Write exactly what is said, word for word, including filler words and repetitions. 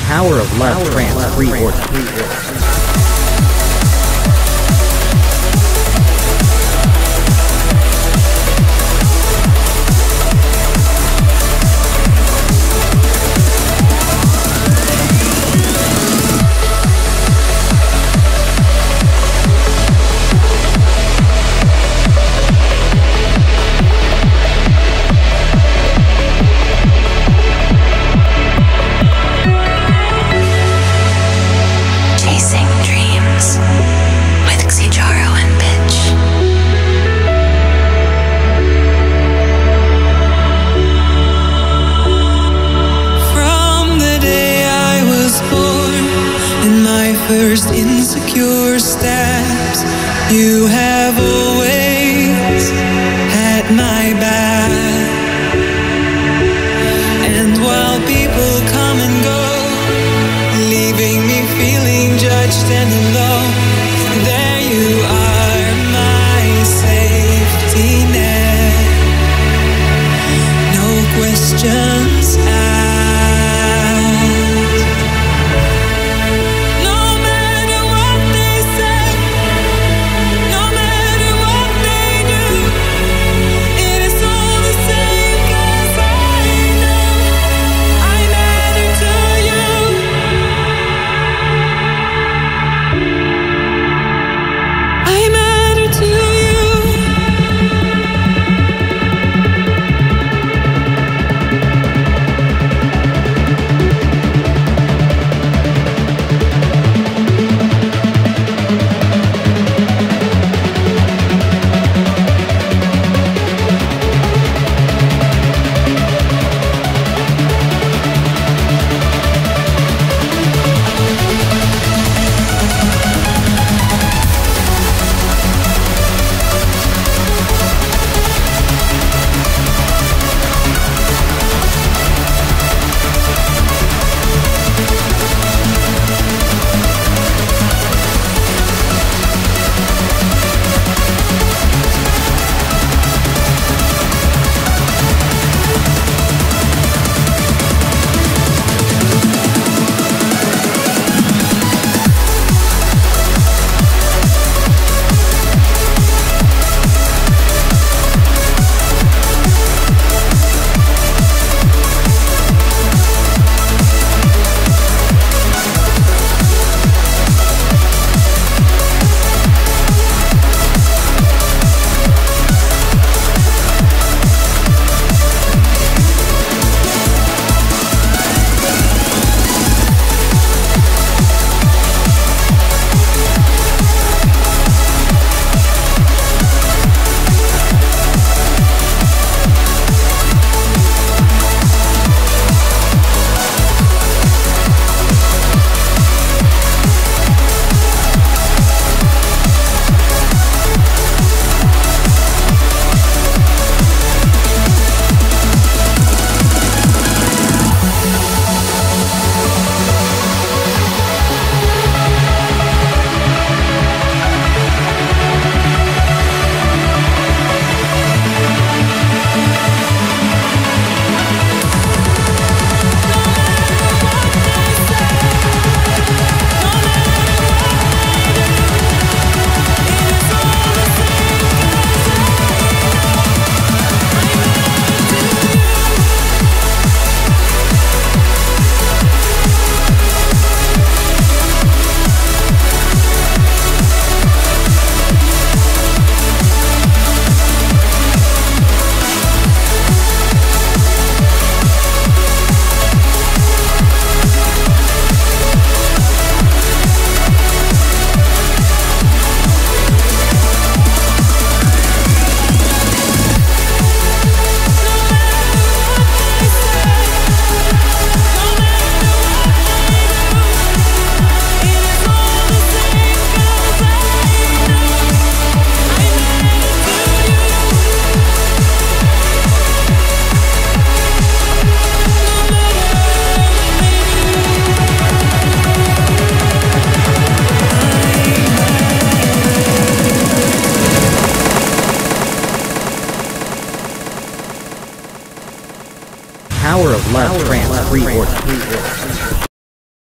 Power of Love Trance pre-order. with XiJaro Pitch. From the day I was born and my first insecure steps, you have always had my back. And while people come and go, leaving me feeling judged and alone, there you are, my safety net. No questions asked. No matter what they say, no matter what they do, it is all the same, 'cause I know I matter to you. I matter to you. Power of Love Trance pre-order.